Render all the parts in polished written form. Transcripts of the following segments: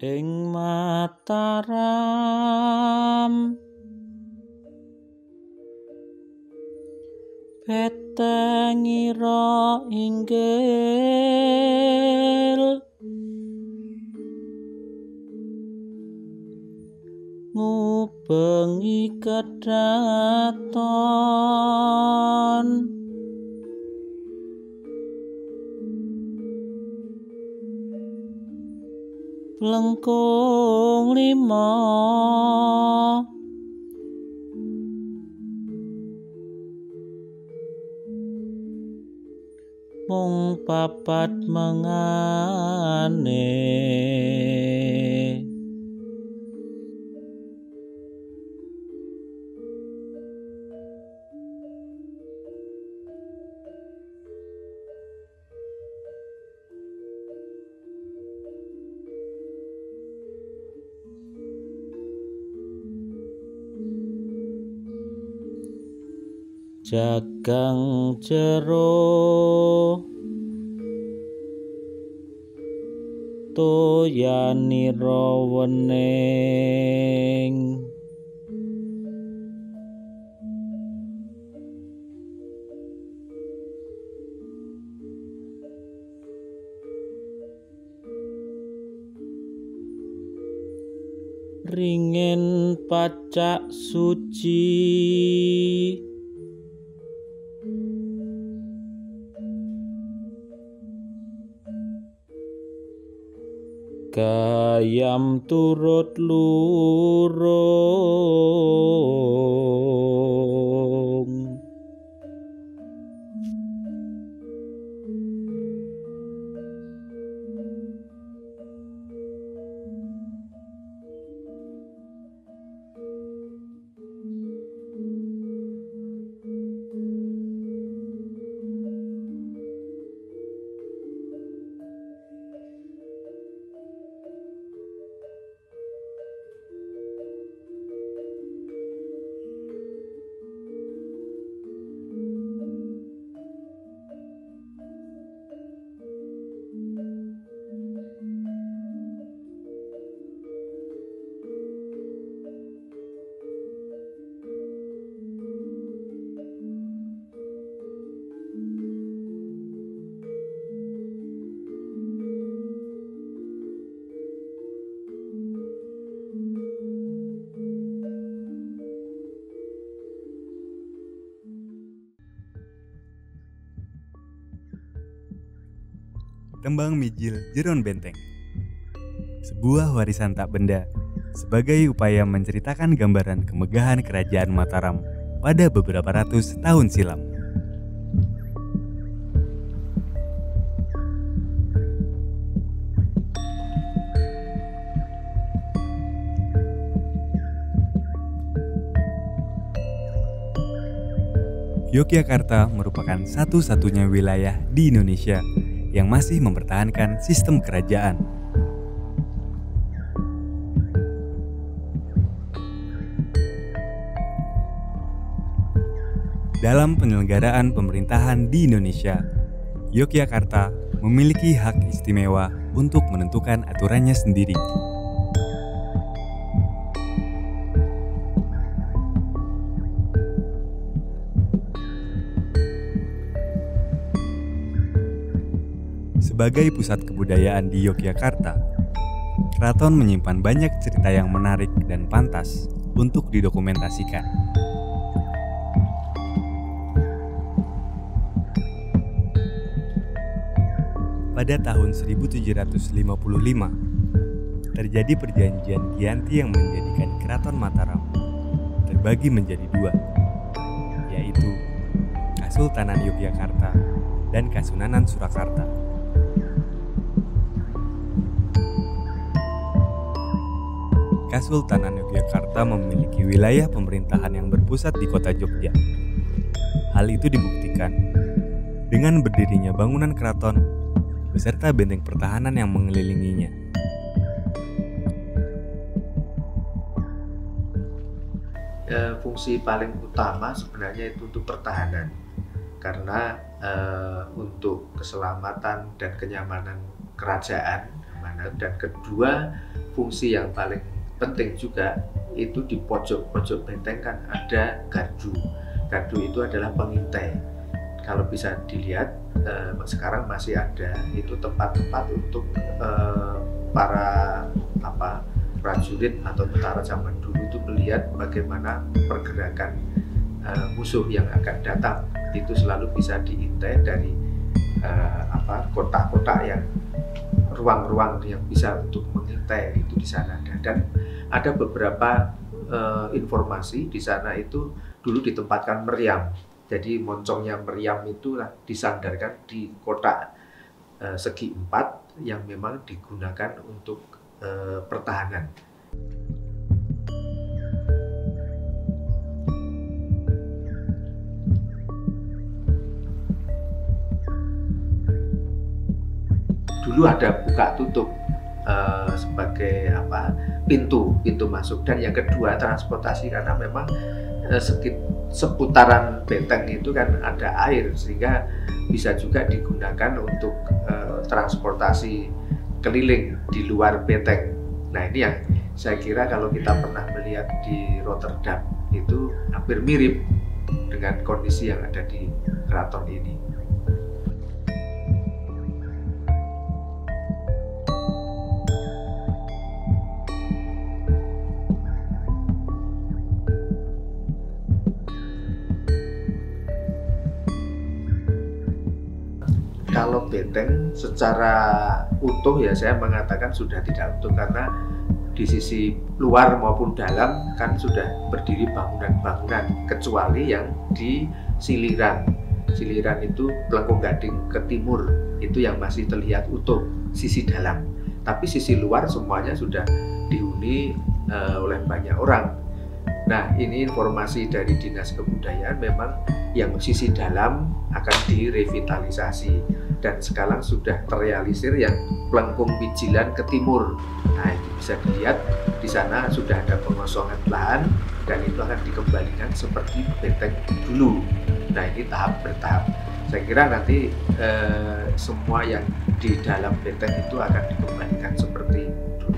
ing Mataram petengira inggil ngubengi kedaton Plengkung 5 mung papat mengane jagang jero toyanira wening ringin pacak suci gayam turut lurung Tembang Mijil Jeron Benteng, sebuah warisan tak benda sebagai upaya menceritakan gambaran kemegahan kerajaan Mataram pada beberapa ratus tahun silam. Yogyakarta merupakan satu-satunya wilayah di Indonesia yang masih mempertahankan sistem kerajaan. Dalam penyelenggaraan pemerintahan di Indonesia, Yogyakarta memiliki hak istimewa untuk menentukan aturannya sendiri. Sebagai pusat kebudayaan di Yogyakarta, keraton menyimpan banyak cerita yang menarik dan pantas untuk didokumentasikan. Pada tahun 1755, terjadi perjanjian Giyanti yang menjadikan Keraton Mataram terbagi menjadi dua, yaitu Kasultanan Yogyakarta dan Kasunanan Surakarta. Kasultanan Yogyakarta memiliki wilayah pemerintahan yang berpusat di kota Jogja. Hal itu dibuktikan dengan berdirinya bangunan keraton beserta benteng pertahanan yang mengelilinginya. Fungsi paling utama sebenarnya itu untuk pertahanan, karena untuk keselamatan dan kenyamanan kerajaan keamanan, dan kedua fungsi yang paling penting juga itu di pojok-pojok benteng kan ada gardu. Gardu itu adalah pengintai. Kalau bisa dilihat sekarang masih ada itu tempat-tempat untuk para prajurit atau tentara zaman dulu itu melihat bagaimana pergerakan musuh yang akan datang. Itu selalu bisa diintai dari kotak-kotak yang ruang-ruang yang bisa untuk mengintai itu di sana ada. Dan ada beberapa informasi di sana itu dulu ditempatkan meriam. Jadi moncongnya meriam itu disandarkan di kotak segi 4 yang memang digunakan untuk pertahanan. Dulu ada buka tutup sebagai pintu masuk, dan yang kedua transportasi, karena memang seputaran benteng itu kan ada air, sehingga bisa juga digunakan untuk transportasi keliling di luar benteng. Nah, ini yang saya kira kalau kita pernah melihat di Rotterdam itu hampir mirip dengan kondisi yang ada di keraton ini. Kalau benteng secara utuh ya saya mengatakan sudah tidak utuh, karena di sisi luar maupun dalam kan sudah berdiri bangunan-bangunan, kecuali yang di siliran. Siliran itu Pelengkung Gading ke timur, itu yang masih terlihat utuh sisi dalam. Tapi sisi luar semuanya sudah dihuni oleh banyak orang. Nah, ini informasi dari Dinas Kebudayaan, memang yang sisi dalam akan direvitalisasi, dan sekarang sudah terrealisir yang Pelengkung Wijilan ke timur. Nah, itu bisa dilihat di sana sudah ada pengosongan lahan, dan itu akan dikembalikan seperti benteng dulu. Nah, ini tahap bertahap. Saya kira nanti semua yang di dalam benteng itu akan dikembalikan seperti dulu.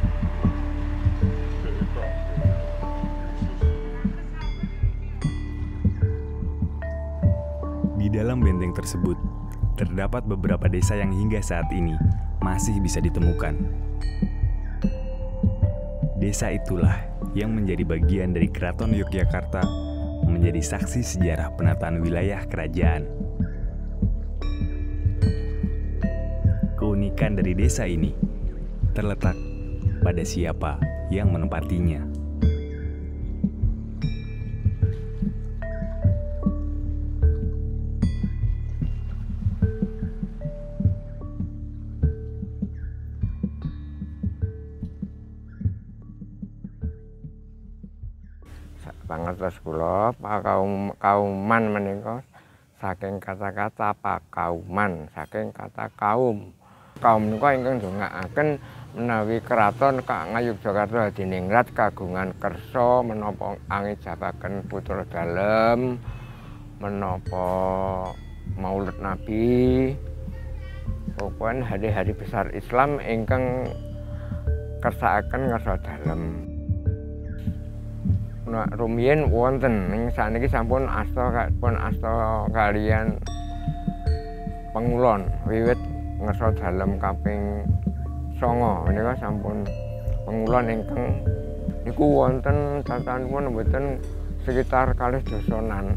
Di dalam benteng tersebut, terdapat beberapa desa yang hingga saat ini masih bisa ditemukan. Desa itulah yang menjadi bagian dari Keraton Yogyakarta, menjadi saksi sejarah penataan wilayah kerajaan. Keunikan dari desa ini terletak pada siapa yang menempatinya. Pangertos kula kauman menika saking kata-kata pakauman, saking kata kaum. Kaum menika ingkang ndongaaken menawi keraton Ngayogyakarta Hadiningrat kagungan kersa menapa angijabaken putra dalem, menapa Maulid Nabi, pokoknya hari-hari besar Islam ingkang kersakaken ngersa dalem. Rumiyin wonten ning sakniki sampun asta kaliyan Pengulon wiwit ngersa dalem kaping 9 menika sampun Pengulon ingkang niku wonten cacahanipun mboten sekitar 2 dosonan.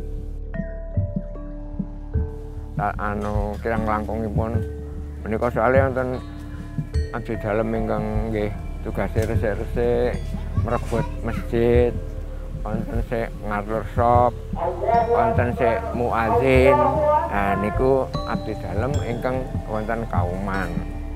Kirang langkungipun menika soalnya wonten abdi dalem ingkang nggih tugase resik-resik merebut masjid, wonten sik ngatur shop, wonten sik muadzin. Nah niku abdi dalem ingkang wonten kauman.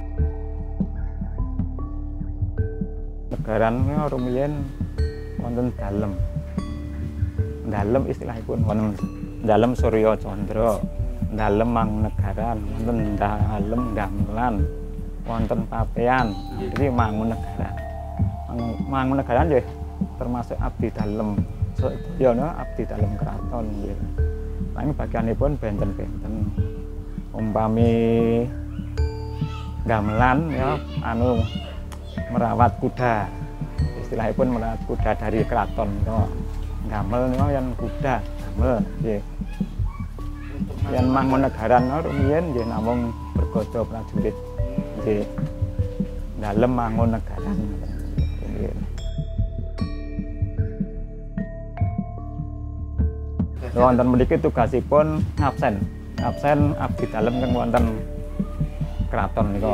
Negaran rumiyin wonten dalem. Dalem istilahipun wonten dalem Surya Candra, dalem Mangkunegaran, wonten dalem Gamelan, wonten Papean. Iki Mangkunegaran. Mangkunegaran nggih termasuk abdi dalem sedaya abdi dalem keraton nggih. Nanging bagianipun benten-benten. Umpami gamelan ya anu merawat kuda. Istilahipun merawat kuda dari keraton ya. Gamel ya yang kuda, gamel nggih. Yen Mangkunegaran rumiyin nggih namung bergodo prajurit nggih. Dalem Mangkunegaran. Nggih. Wonten mriki tugasipun absen abdi dalem teng wonten keraton nika.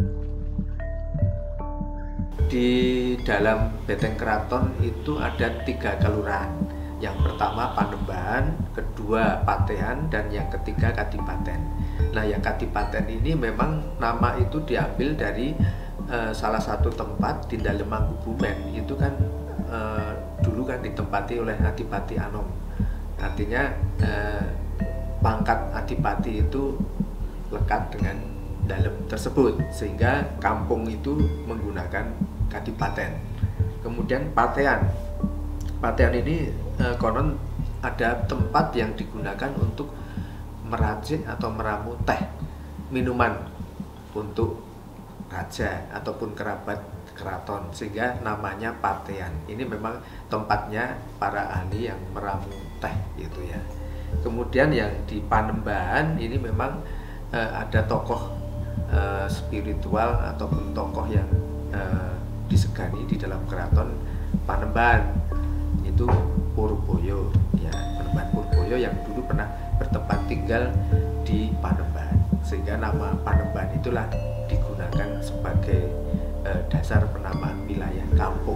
Di dalam Benteng Keraton itu ada 3 kelurahan. Yang pertama Panembahan, kedua Patean, dan yang ketiga Kadipaten. Nah, yang Kadipaten ini memang nama itu diambil dari salah satu tempat di dalam Mangkubumen. Itu kan dulu kan ditempati oleh Adipati Anom. Artinya pangkat Adipati itu lekat dengan dalam tersebut, sehingga kampung itu menggunakan Kadipaten. Kemudian Patean ini konon ada tempat yang digunakan untuk meracik atau meramu teh minuman untuk raja ataupun kerabat keraton, sehingga namanya Patean. Ini memang tempatnya para ahli yang meramu teh gitu ya. Kemudian yang di Panembahan ini memang ada tokoh spiritual ataupun tokoh yang disegani di dalam keraton Panembahan, itu Purboyo ya, Panembahan Purboyo yang dulu pernah bertempat tinggal di Panembahan, sehingga nama Panembahan itulah digunakan sebagai dasar penamaan wilayah kampung.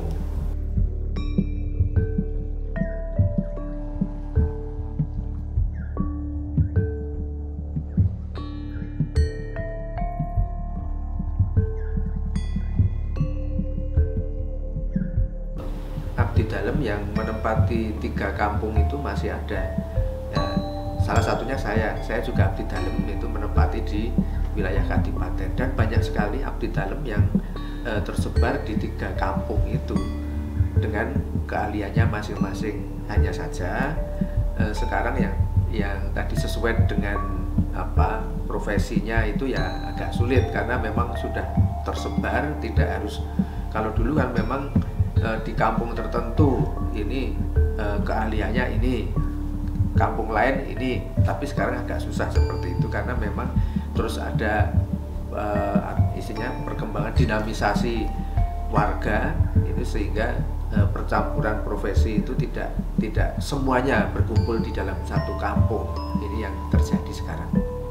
Abdi dalem yang menempati 3 kampung itu masih ada ya, salah satunya saya juga abdi dalem itu menempati di wilayah Kadipaten, dan banyak sekali abdi dalem yang tersebar di 3 kampung itu dengan keahliannya masing-masing. Hanya saja sekarang yang tadi sesuai dengan profesinya itu ya agak sulit, karena memang sudah tersebar, tidak harus. Kalau dulu kan memang di kampung tertentu ini keahliannya ini, kampung lain ini, tapi sekarang agak susah seperti itu, karena memang terus ada isinya perkembangan dinamisasi warga itu, sehingga percampuran profesi itu tidak semuanya berkumpul di dalam satu kampung. Ini yang terjadi sekarang.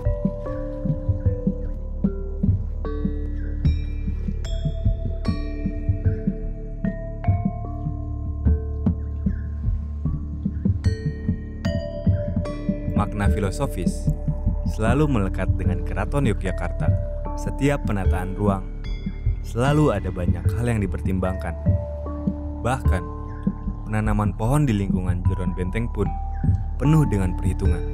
Makna filosofis selalu melekat dengan Keraton Yogyakarta. Setiap penataan ruang selalu ada banyak hal yang dipertimbangkan. Bahkan penanaman pohon di lingkungan jeron benteng pun penuh dengan perhitungan.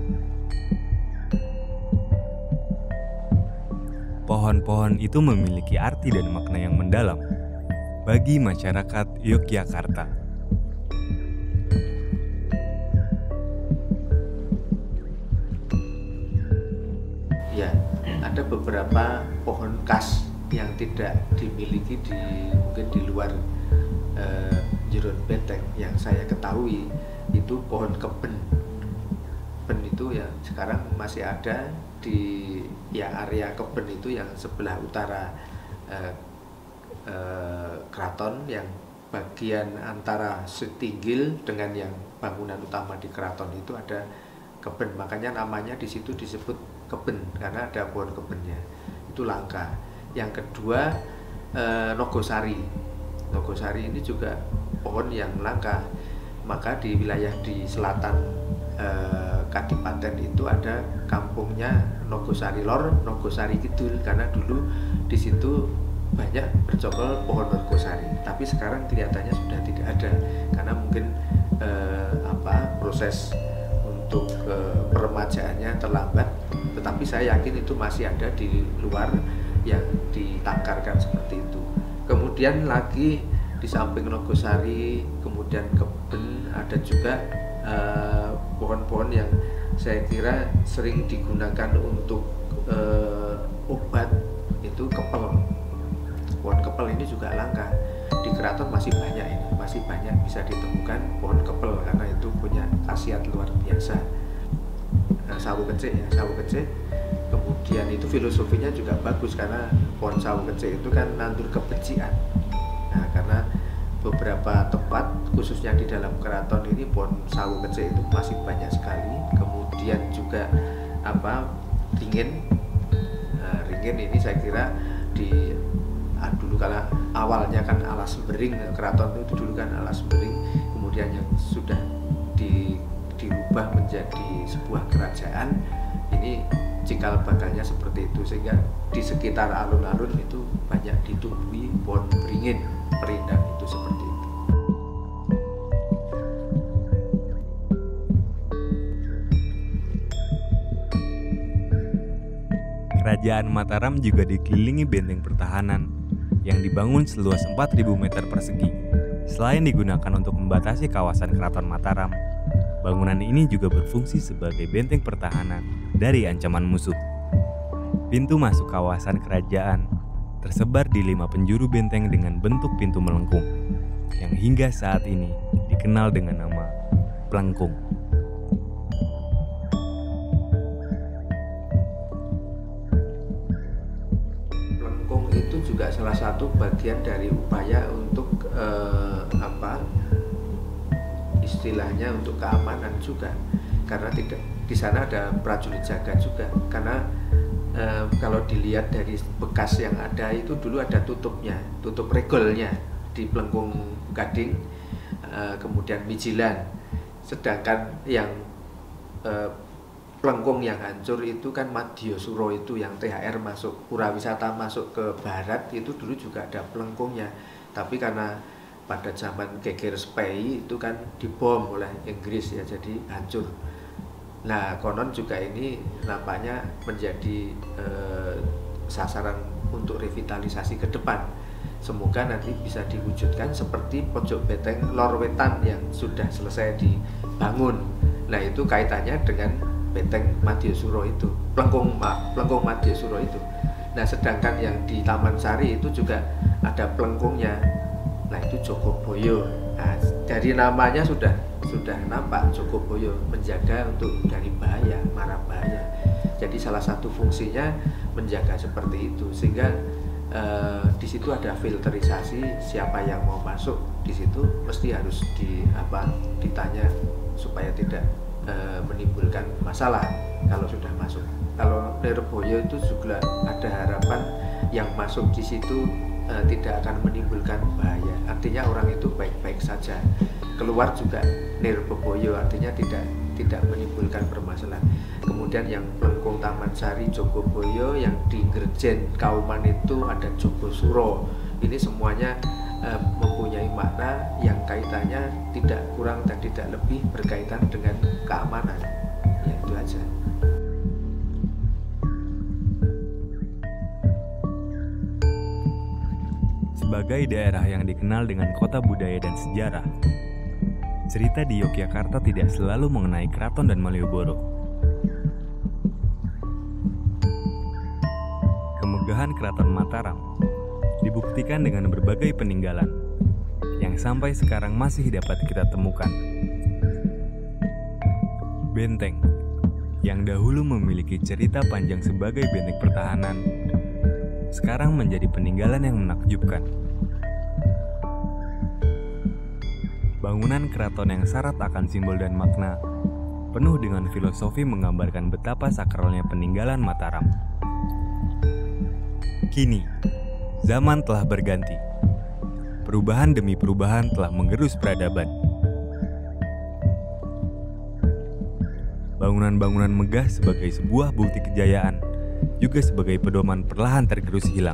Pohon-pohon itu memiliki arti dan makna yang mendalam bagi masyarakat Yogyakarta. Ya, ada beberapa pohon khas yang tidak dimiliki mungkin di luar jeron benteng. Yang saya ketahui itu pohon keben. Keben itu ya sekarang masih ada di area keben itu yang sebelah utara keraton, yang bagian antara Setinggil dengan yang bangunan utama di keraton itu ada keben. Makanya namanya di situ disebut keben karena ada pohon kebennya. Itu langka. Yang kedua Nogosari. Nogosari ini juga pohon yang langka. Maka di wilayah di selatan Kadipaten itu ada kampungnya Nogosari Lor, Nogosari Kidul, karena dulu di situ banyak bercokol pohon Nogosari. Tapi sekarang kelihatannya sudah tidak ada karena mungkin proses untuk peremajaannya terlambat. Tetapi saya yakin itu masih ada di luar yang ditangkarkan seperti itu. Kemudian lagi di samping Nogosari, kemudian keben, ada juga pohon-pohon yang saya kira sering digunakan untuk obat, itu kepel. Pohon kepel ini juga langka. Di keraton masih banyak ini, masih banyak bisa ditemukan pohon kepel karena itu punya khasiat luar biasa. Nah, sawu kecik ya, sawu kecik. Kemudian itu filosofinya juga bagus karena pohon sawu kecik itu kan nandur kebencian. Nah, karena beberapa tempat khususnya di dalam keraton ini pohon sawu kecik itu masih banyak sekali. Kemudian juga ringin. Nah, ringin ini saya kira dulu kala awalnya kan alas bering, keraton itu dulu kan alas bering, kemudian yang sudah dirubah menjadi sebuah kerajaan. Ini cikal bakalnya seperti itu, sehingga di sekitar alun-alun itu banyak ditumbuhi pohon beringin, perindang itu seperti itu. Kerajaan Mataram juga dikelilingi benteng pertahanan yang dibangun seluas 4.000 meter persegi. Selain digunakan untuk membatasi kawasan Keraton Mataram, bangunan ini juga berfungsi sebagai benteng pertahanan dari ancaman musuh. Pintu masuk kawasan kerajaan tersebar di 5 penjuru benteng dengan bentuk pintu melengkung, yang hingga saat ini dikenal dengan nama Plengkung. Juga salah satu bagian dari upaya untuk istilahnya untuk keamanan juga, karena tidak di sana ada prajurit jaga juga, karena kalau dilihat dari bekas yang ada itu dulu ada tutupnya, tutup regolnya di Plengkung Gading, kemudian Mijilan, sedangkan yang Plengkung yang hancur itu kan Madya Suro itu yang THR masuk, pura wisata masuk ke barat itu dulu juga ada plengkungnya, tapi karena pada zaman Geger Spei itu kan dibom oleh Inggris ya, jadi hancur. Nah, konon juga ini nampaknya menjadi sasaran untuk revitalisasi ke depan. Semoga nanti bisa diwujudkan seperti pojok benteng Lor Wetan yang sudah selesai dibangun. Nah, itu kaitannya dengan benteng Madya Suro itu, Plengkung Madya Suro itu. Nah, sedangkan yang di Taman Sari itu juga ada plengkungnya. Nah, itu Jogoboyo. Nah, dari namanya sudah nampak Jogoboyo, menjaga untuk dari bahaya, mara bahaya. Jadi salah satu fungsinya menjaga seperti itu, sehingga di situ ada filterisasi, siapa yang mau masuk di situ mesti harus ditanya supaya tidak menimbulkan masalah kalau sudah masuk. Kalau Lirboyo itu juga ada harapan yang masuk di situ tidak akan menimbulkan bahaya. Artinya orang itu baik-baik saja. Keluar juga Lirboyo, artinya tidak menimbulkan permasalahan. Kemudian yang Plengkung Taman Sari Jogoboyo, yang di Gerjen Kauman itu ada Jogosuro. Ini semuanya mempunyai makna yang kaitannya tidak kurang dan tidak lebih berkaitan dengan keamanan. Ya, itu aja. Sebagai daerah yang dikenal dengan kota budaya dan sejarah, cerita di Yogyakarta tidak selalu mengenai keraton dan Malioboro. Kemegahan Keraton Mataram dibuktikan dengan berbagai peninggalan yang sampai sekarang masih dapat kita temukan. Benteng yang dahulu memiliki cerita panjang sebagai benteng pertahanan, sekarang menjadi peninggalan yang menakjubkan. Bangunan keraton yang syarat akan simbol dan makna, penuh dengan filosofi menggambarkan betapa sakralnya peninggalan Mataram. Kini, zaman telah berganti. Perubahan demi perubahan telah menggerus peradaban. Bangunan-bangunan megah sebagai sebuah bukti kejayaan, juga sebagai pedoman perlahan tergerus hilang.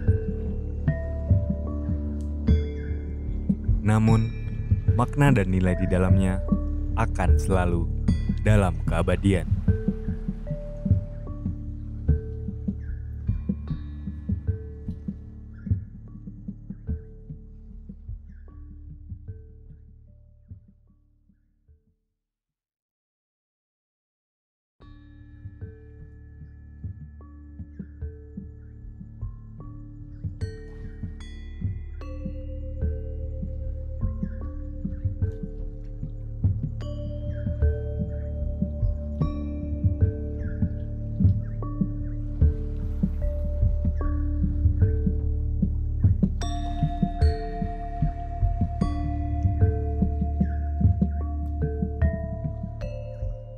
Namun, makna dan nilai di dalamnya akan selalu dalam keabadian.